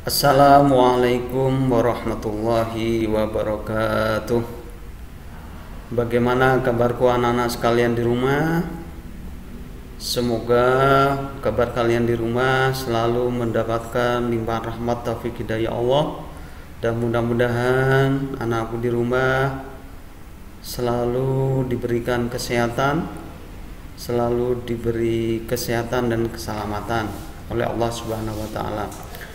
Assalamualaikum warahmatullahi wabarakatuh. Bagaimana kabarku anak-anak sekalian di rumah? Semoga kabar kalian di rumah selalu mendapatkan limpahan rahmat taufik hidayah Allah, dan mudah-mudahan anakku di rumah selalu diberikan kesehatan, selalu diberi kesehatan dan keselamatan oleh Allah Subhanahu wa taala.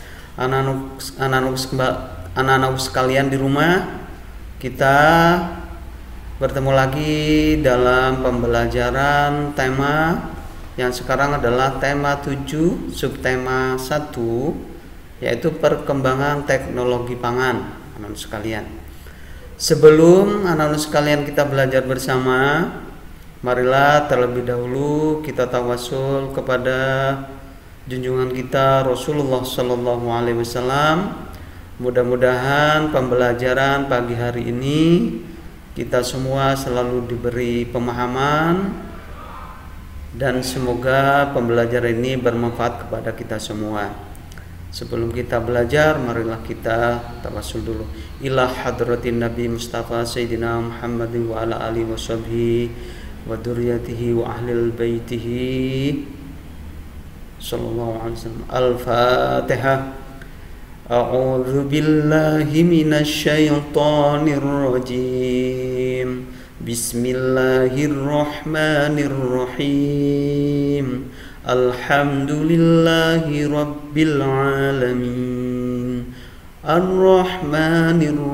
Anak-anak sekalian di rumah, kita bertemu lagi dalam pembelajaran tema yang sekarang adalah tema 7, subtema 1, yaitu perkembangan teknologi pangan. Anak-anak sekalian, sebelum anak-anak sekalian kita belajar bersama, marilah terlebih dahulu kita tawasul kepada junjungan kita Rasulullah Sallallahu Alaihi Wasallam. Mudah-mudahan pembelajaran pagi hari ini kita semua selalu diberi pemahaman, dan semoga pembelajaran ini bermanfaat kepada kita semua. Sebelum kita belajar, marilah kita tawasul dulu. Ila hadratin Nabi Mustafa Sayyidina Muhammadin wa ala alihi wa sahbihi wa dzurriyyatihi wa ahlil baitihi sallallahu alaihi wasallam. Al-Fatihah. A'udzu billahi minasy syaithanir rajim. Bismillahirrahmanirrahim. Alhamdulillahi rabbil alamin. Ar-Rahmanir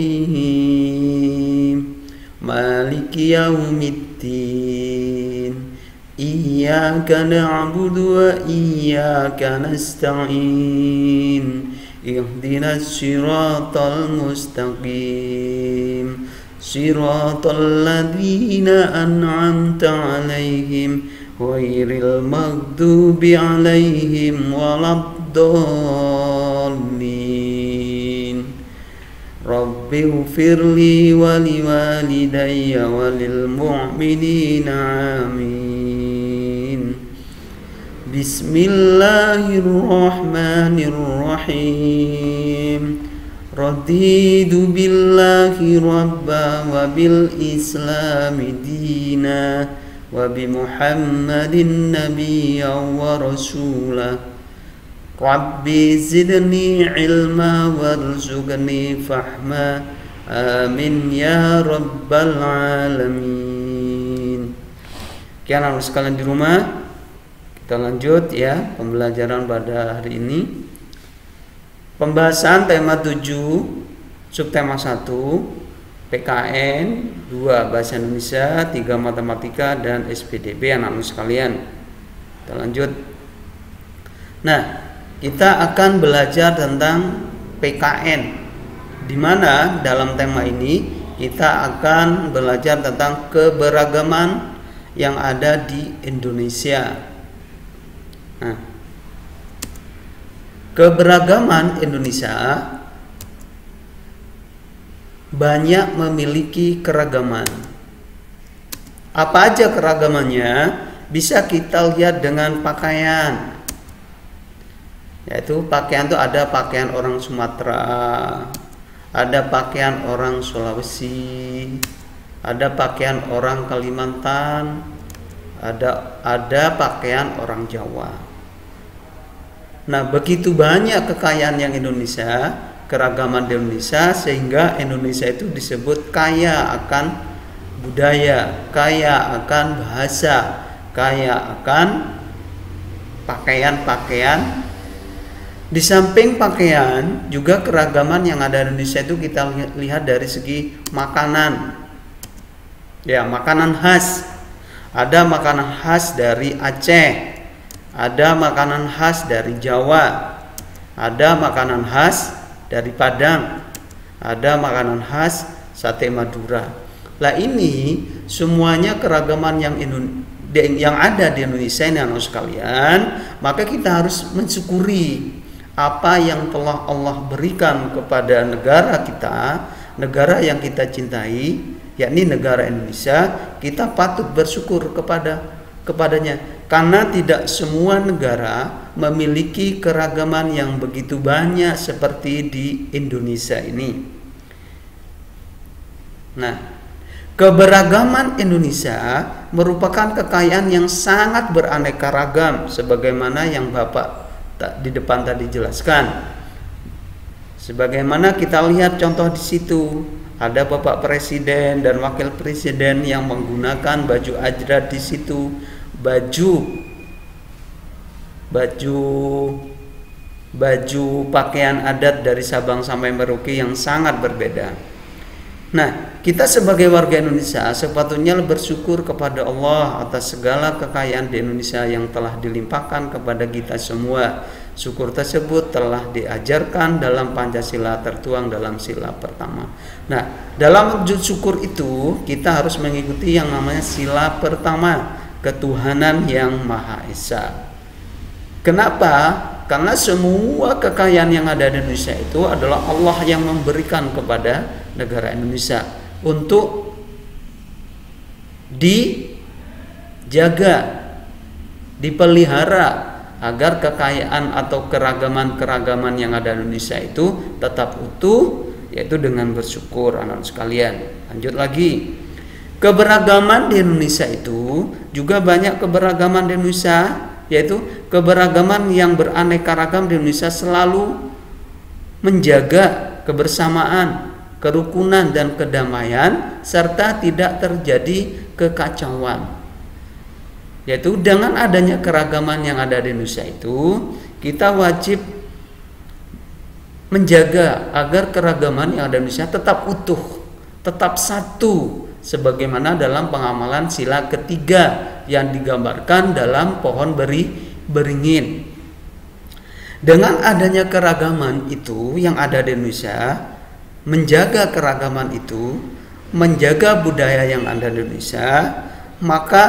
Rahim. Maliki yaumiddin. Iyyaka na'budu wa iyyaka nasta'in. Ihdinas siratal mustaqim. Siratal ladzina an'amta 'alaihim ghairil maghdubi 'alaihim waladdallin. Rabbi ighfirli wa liwalidayya wa lil mu'minina amin. Bismillahirrahmanirrahim. Raditu billahi rabba wa bil islami dina wa bi Muhammadin nabiyya wa rasulah. Rabbi zidni ilma warzuqni fahma. Amin ya rabbal alamin. Kian anak sekalian di rumah, kita lanjut ya pembelajaran pada hari ini. Pembahasan tema 7, subtema 1, PKN, 2 Bahasa Indonesia, 3 Matematika, dan SPDB anak-anak sekalian. Kita lanjut. Nah, kita akan belajar tentang PKN, di mana dalam tema ini kita akan belajar tentang keberagaman yang ada di Indonesia. Nah, keberagaman Indonesia banyak memiliki keragaman. Apa aja keragamannya? Bisa kita lihat dengan pakaian. Yaitu pakaian itu ada pakaian orang Sumatera, ada pakaian orang Sulawesi, ada pakaian orang Kalimantan, ada pakaian orang Jawa. Nah, begitu banyak kekayaan yang Indonesia, keragaman di Indonesia, sehingga Indonesia itu disebut kaya akan budaya, kaya akan bahasa, kaya akan pakaian-pakaian. Di samping pakaian, juga keragaman yang ada di Indonesia itu kita lihat dari segi makanan. Ya, makanan khas. Ada makanan khas dari Aceh, ada makanan khas dari Jawa, ada makanan khas dari Padang, ada makanan khas sate Madura. Lah ini semuanya keragaman yang ada di Indonesia ini anak sekalian, maka kita harus mensyukuri apa yang telah Allah berikan kepada negara kita, negara yang kita cintai, yakni negara Indonesia. Kita patut bersyukur kepadanya. karena tidak semua negara memiliki keragaman yang begitu banyak seperti di Indonesia ini. Nah, keberagaman Indonesia merupakan kekayaan yang sangat beraneka ragam sebagaimana yang Bapak di depan tadi jelaskan. Sebagaimana kita lihat contoh di situ, ada Bapak Presiden dan Wakil Presiden yang menggunakan baju ajdad di situ, baju pakaian adat dari Sabang sampai Merauke yang sangat berbeda. Nah, kita sebagai warga Indonesia sepatutnya bersyukur kepada Allah atas segala kekayaan di Indonesia yang telah dilimpahkan kepada kita semua. Syukur tersebut telah diajarkan dalam Pancasila tertuang dalam sila pertama. Nah, dalam wujud syukur itu kita harus mengikuti yang namanya sila pertama, ketuhanan yang Maha Esa. Kenapa? Karena semua kekayaan yang ada di Indonesia itu adalah Allah yang memberikan kepada negara Indonesia untuk dijaga, dipelihara agar kekayaan atau keragaman yang ada di Indonesia itu tetap utuh, yaitu dengan bersyukur anak sekalian. Lanjut lagi, keberagaman di Indonesia itu juga banyak keberagaman di Indonesia, yaitu keberagaman yang beraneka ragam di Indonesia selalu menjaga kebersamaan, kerukunan dan kedamaian serta tidak terjadi kekacauan. Yaitu dengan adanya keragaman yang ada di Indonesia itu, kita wajib menjaga agar keragaman yang ada di Indonesia tetap utuh, tetap satu, sebagaimana dalam pengamalan sila ketiga yang digambarkan dalam pohon beringin. Dengan adanya keragaman itu yang ada di Indonesia, menjaga keragaman itu, menjaga budaya yang ada di Indonesia, maka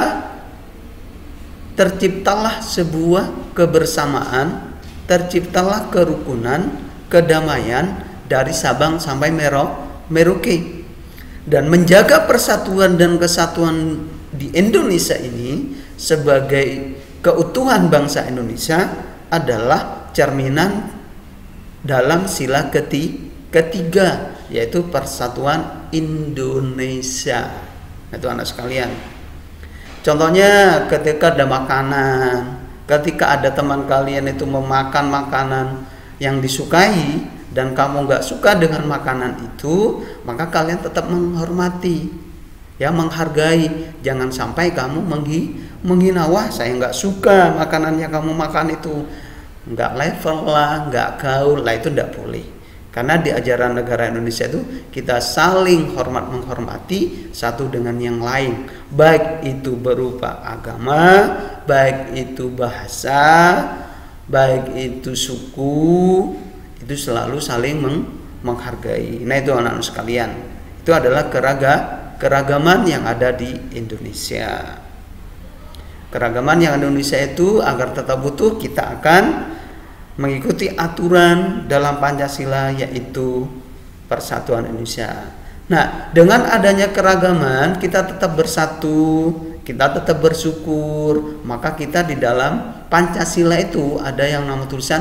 terciptalah sebuah kebersamaan, terciptalah kerukunan, kedamaian dari Sabang sampai Merauke. Dan menjaga persatuan dan kesatuan di Indonesia ini sebagai keutuhan bangsa Indonesia adalah cerminan dalam sila ketiga, yaitu persatuan Indonesia. Itu anak sekalian. Contohnya ketika ada makanan, ketika ada teman kalian itu memakan makanan yang disukai dan kamu nggak suka dengan makanan itu, maka kalian tetap menghormati, ya, menghargai. Jangan sampai kamu menghina, wah saya nggak suka makanan yang kamu makan itu, nggak level lah, nggak gaul lah, itu nggak boleh. Karena di ajaran negara Indonesia itu kita saling hormat menghormati satu dengan yang lain, baik itu berupa agama, baik itu bahasa, baik itu suku, itu selalu saling menghargai. Nah, itu anak-anak sekalian, itu adalah keragaman yang ada di Indonesia. Keragaman yang ada di Indonesia itu agar tetap utuh, kita akan mengikuti aturan dalam Pancasila, yaitu persatuan Indonesia. Nah, dengan adanya keragaman kita tetap bersatu, kita tetap bersyukur, maka kita di dalam Pancasila itu ada yang nama tulisan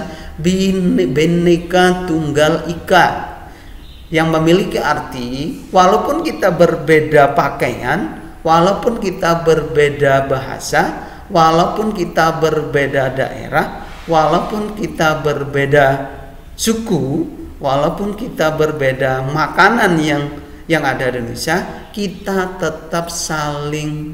Bhinneka Tunggal Ika, yang memiliki arti walaupun kita berbeda pakaian, walaupun kita berbeda bahasa, walaupun kita berbeda daerah, walaupun kita berbeda suku, walaupun kita berbeda makanan yang ada di Indonesia, kita tetap saling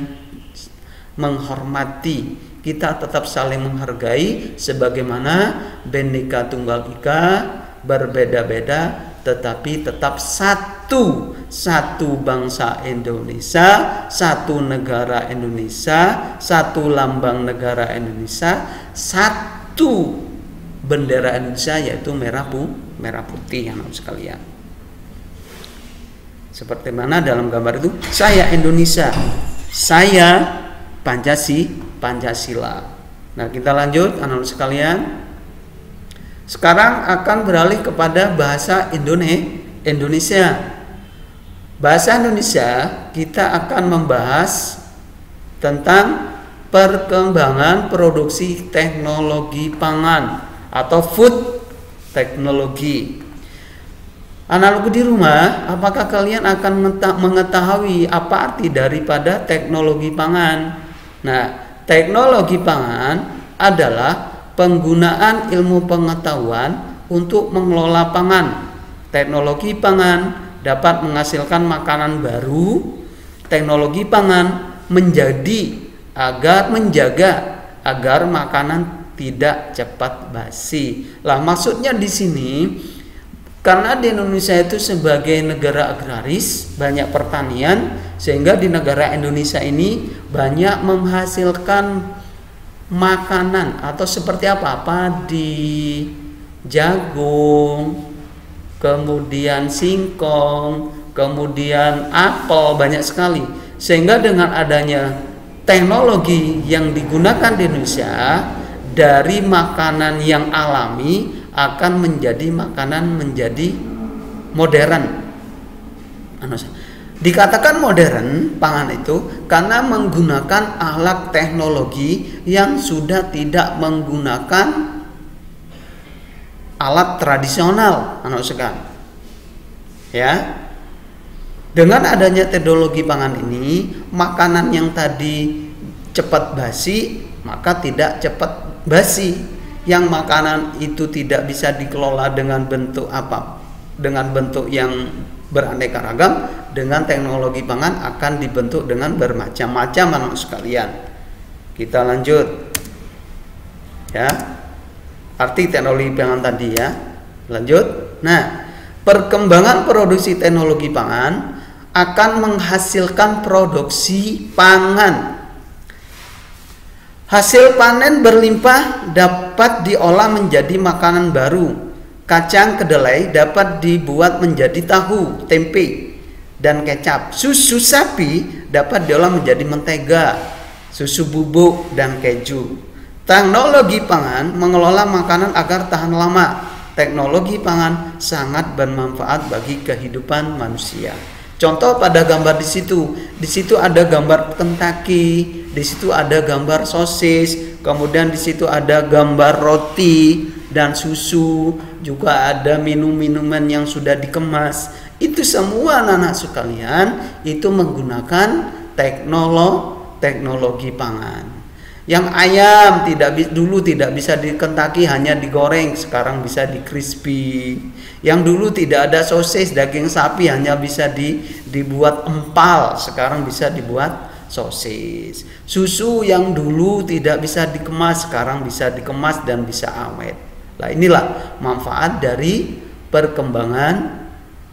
menghormati, kita tetap saling menghargai, sebagaimana Bhinneka Tunggal Ika, berbeda-beda tetapi tetap satu bangsa Indonesia, satu negara Indonesia, satu lambang negara Indonesia, satu bendera Indonesia, yaitu merah putih, anak sekalian. Seperti mana dalam gambar itu, saya Indonesia, saya Pancasila. Nah, kita lanjut anak sekalian. Sekarang akan beralih kepada bahasa Indonesia. Bahasa Indonesia kita akan membahas tentang perkembangan produksi teknologi pangan atau food teknologi. Anak-anakku di rumah, apakah kalian akan mengetahui apa arti daripada teknologi pangan? Nah, teknologi pangan adalah penggunaan ilmu pengetahuan untuk mengelola pangan. Teknologi pangan dapat menghasilkan makanan baru. Teknologi pangan menjaga agar makanan tidak cepat basi. Lah, maksudnya di sini karena di Indonesia itu sebagai negara agraris, banyak pertanian, sehingga di negara Indonesia ini banyak menghasilkan makanan atau seperti apa? Padi, jagung, kemudian singkong, kemudian apel, banyak sekali. Sehingga dengan adanya teknologi yang digunakan di Indonesia, dari makanan yang alami akan menjadi makanan menjadi modern. Dikatakan modern pangan itu karena menggunakan alat teknologi yang sudah tidak menggunakan alat tradisional, ya. Dengan adanya teknologi pangan ini, makanan yang tadi cepat basi maka tidak cepat basi. Yang makanan itu tidak bisa dikelola dengan bentuk apa? Dengan bentuk yang beraneka ragam, dengan teknologi pangan akan dibentuk dengan bermacam-macam anak sekalian. Kita lanjut. Ya. Arti teknologi pangan tadi ya. Lanjut. Nah, perkembangan produksi teknologi pangan akan menghasilkan produksi pangan. Hasil panen berlimpah dapat diolah menjadi makanan baru. Kacang kedelai dapat dibuat menjadi tahu, tempe, dan kecap. Susu sapi dapat diolah menjadi mentega, susu bubuk, dan keju. Teknologi pangan mengelola makanan agar tahan lama. Teknologi pangan sangat bermanfaat bagi kehidupan manusia. Contoh pada gambar di situ ada gambar Kentucky, di situ ada gambar sosis, kemudian di situ ada gambar roti dan susu, juga ada minum-minuman yang sudah dikemas. Itu semua anak-anak sekalian itu menggunakan teknologi pangan. Yang ayam dulu tidak bisa di Kentucky, hanya digoreng, sekarang bisa di crispy. Yang dulu tidak ada sosis daging sapi, hanya bisa dibuat empal, sekarang bisa dibuat sosis. Susu yang dulu tidak bisa dikemas, sekarang bisa dikemas dan bisa awet. Nah, inilah manfaat dari perkembangan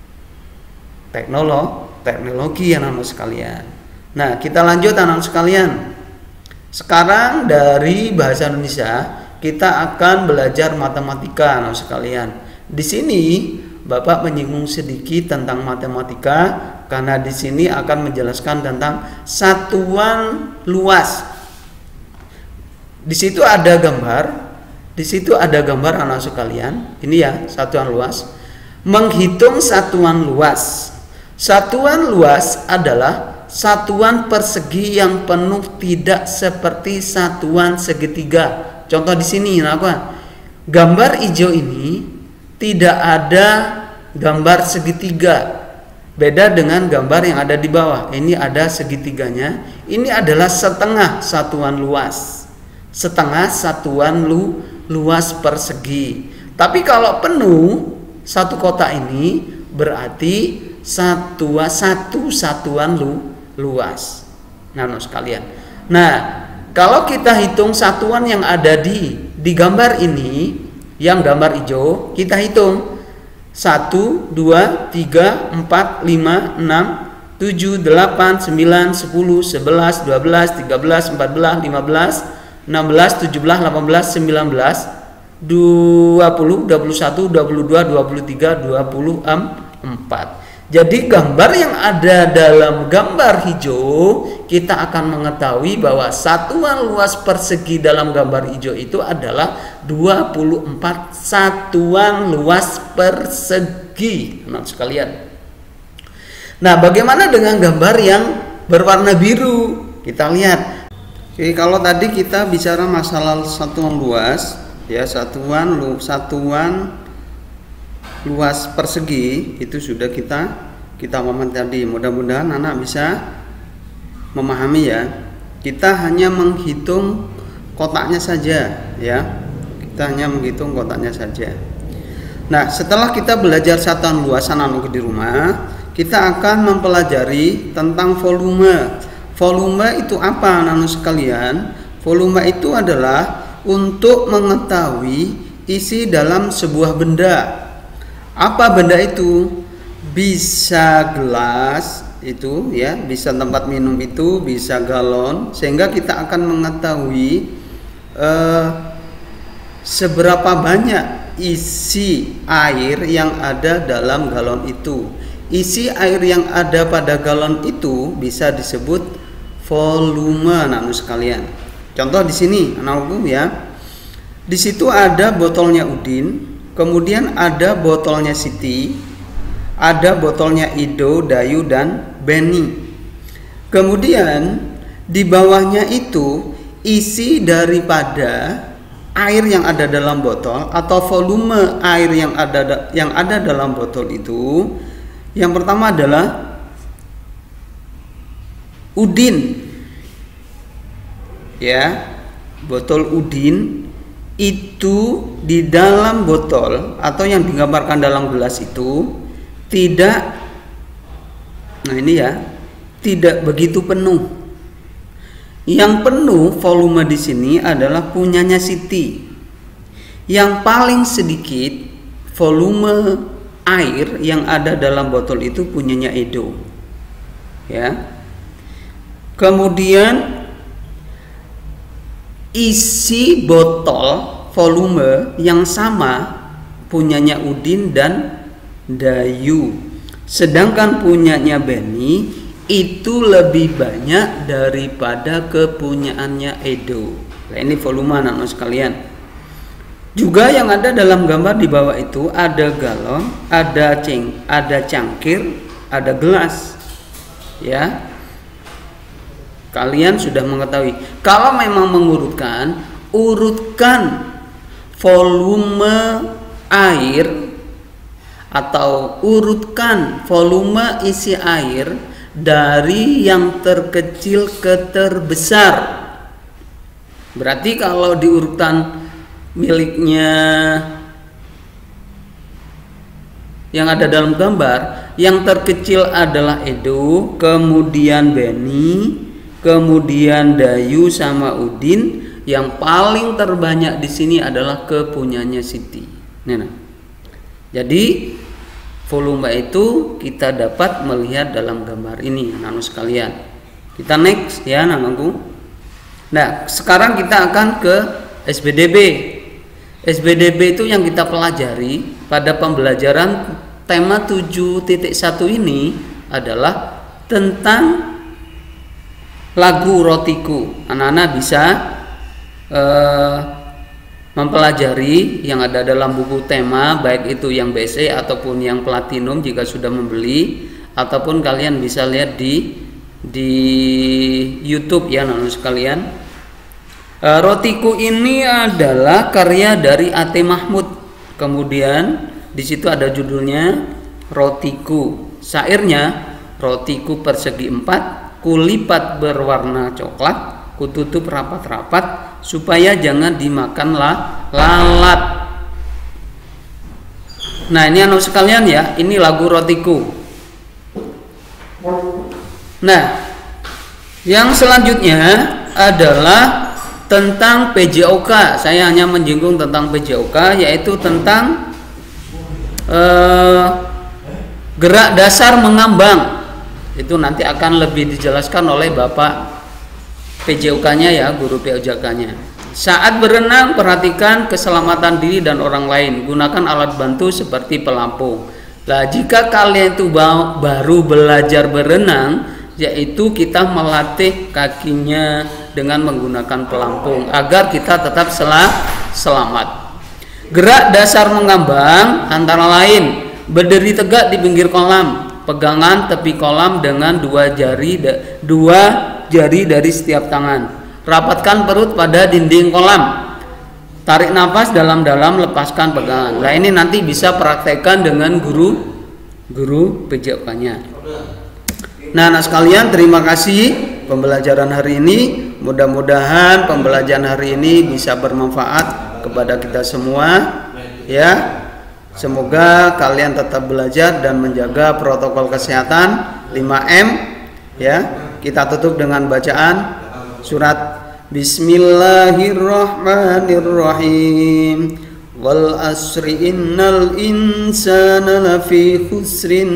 teknologi anak-anak sekalian. Nah, kita lanjut anak-anak sekalian. Sekarang dari bahasa Indonesia kita akan belajar matematika anak sekalian. Di sini Bapak menyinggung sedikit tentang matematika karena di sini akan menjelaskan tentang satuan luas. Di situ ada gambar anak sekalian. Ini ya satuan luas. Menghitung satuan luas. Satuan luas adalah satuan persegi yang penuh, tidak seperti satuan segitiga. Contoh di sini apa? Gambar hijau ini tidak ada gambar segitiga. Beda dengan gambar yang ada di bawah. Ini ada segitiganya. Ini adalah setengah satuan luas. Setengah satuan luas persegi. Tapi kalau penuh satu kotak ini berarti satu satuan luas. Nah, sekalian. Nah, kalau kita hitung satuan yang ada di gambar ini, yang gambar hijau, kita hitung 1, 2, 3, 4, 5, 6, 7, 8, 9, 10, 11, 12, 13, 14, 15, 16, 17, 18, 19, 20, 21, 22, 23, 24. Jadi gambar yang ada dalam gambar hijau, kita akan mengetahui bahwa satuan luas persegi dalam gambar hijau itu adalah 24 satuan luas persegi, teman sekalian. Nah, bagaimana dengan gambar yang berwarna biru? Kita lihat. Oke, kalau tadi kita bicara masalah satuan luas, ya satuan luas persegi itu sudah kita pahami tadi. Mudah-mudahan anak bisa memahami ya. Kita hanya menghitung kotaknya saja, ya. Kita hanya menghitung kotaknya saja. Nah, setelah kita belajar satuan luas anak-anak di rumah, kita akan mempelajari tentang volume. Volume itu apa anak-anak sekalian? Volume itu adalah untuk mengetahui isi dalam sebuah benda. Apa benda itu? Bisa gelas itu ya, bisa tempat minum itu, bisa galon, sehingga kita akan mengetahui seberapa banyak isi air yang ada dalam galon itu. Isi air yang ada pada galon itu bisa disebut volume anak-anak sekalian. Contoh di sini anak-anakku ya. Di situ ada botolnya Udin, kemudian ada botolnya Siti, ada botolnya Ido, Dayu dan Beni. Kemudian di bawahnya itu isi daripada air yang ada dalam botol atau volume air yang ada dalam botol itu, yang pertama adalah Udin, ya, botol Udin itu di dalam botol atau yang digambarkan dalam gelas itu tidak, nah ini ya, tidak begitu penuh. Yang penuh volume di sini adalah punyanya Siti. Yang paling sedikit volume air yang ada dalam botol itu punyanya Edo, ya. Kemudian isi botol volume yang sama punyanya Udin dan Dayu, sedangkan punyanya Beni itu lebih banyak daripada kepunyaannya Edo. Nah, ini volume anak-anak sekalian. Juga yang ada dalam gambar di bawah itu ada galon, ada cangkir, ada gelas, ya. Kalian sudah mengetahui. Kalau memang mengurutkan, urutkan volume air atau urutkan volume isi air dari yang terkecil ke terbesar. Berarti kalau diurutan miliknya yang ada dalam gambar, yang terkecil adalah Edo, kemudian Beni, kemudian Dayu sama Udin, yang paling terbanyak di sini adalah kepunyanya Siti. Nah, jadi volume itu kita dapat melihat dalam gambar ini, anak-anak sekalian. Kita next ya, anak-anakku. Nah, sekarang kita akan ke SBDB. SBDB itu yang kita pelajari pada pembelajaran tema 7.1 ini adalah tentang lagu Rotiku. Anak-anak bisa mempelajari yang ada dalam buku tema, baik itu yang BSE ataupun yang Platinum jika sudah membeli, ataupun kalian bisa lihat di YouTube ya anak-anak sekalian. Rotiku ini adalah karya dari A.T. Mahmud. Kemudian di situ ada judulnya Rotiku. Syairnya, rotiku persegi 4, kulipat berwarna coklat, kututup rapat-rapat supaya jangan dimakan lalat. Nah, ini anak sekalian ya, ini lagu Rotiku. Nah, yang selanjutnya adalah tentang PJOK. Saya hanya menyinggung tentang PJOK, yaitu tentang gerak dasar mengambang. Itu nanti akan lebih dijelaskan oleh Bapak PJOK-nya ya, guru PJOK-nya. Saat berenang, perhatikan keselamatan diri dan orang lain. Gunakan alat bantu seperti pelampung. Nah, jika kalian itu baru belajar berenang, yaitu kita melatih kakinya dengan menggunakan pelampung agar kita tetap selamat. Gerak dasar mengambang antara lain berdiri tegak di pinggir kolam, pegangan tepi kolam dengan dua jari dari setiap tangan, rapatkan perut pada dinding kolam. Tarik nafas dalam-dalam, lepaskan pegangan. Nah ini nanti bisa praktekkan dengan guru PJOK-nya. Nah anak sekalian, terima kasih pembelajaran hari ini. Mudah-mudahan pembelajaran hari ini bisa bermanfaat kepada kita semua. Ya, semoga kalian tetap belajar dan menjaga protokol kesehatan 5M. Ya, kita tutup dengan bacaan surat Bismillahirrahmanirrahim. Wal asri innal insana lafi khusrin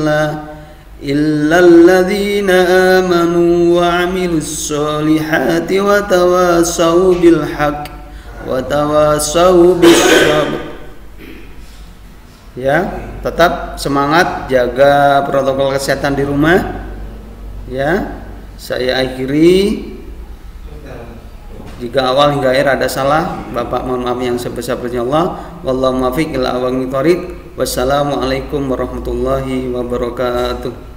illalladzina amanu wa 'amilus solihati wa tawasaw bil haqq wa tawasaw bis sabr. Ya, tetap semangat jaga protokol kesehatan di rumah. Ya, saya akhiri. Jika awal hingga akhir ada salah, Bapak mohon maaf yang sebesar-besarnya. Allah wallahu muwaffiq ila aqwamit thoriq. Wassalamualaikum warahmatullahi wabarakatuh.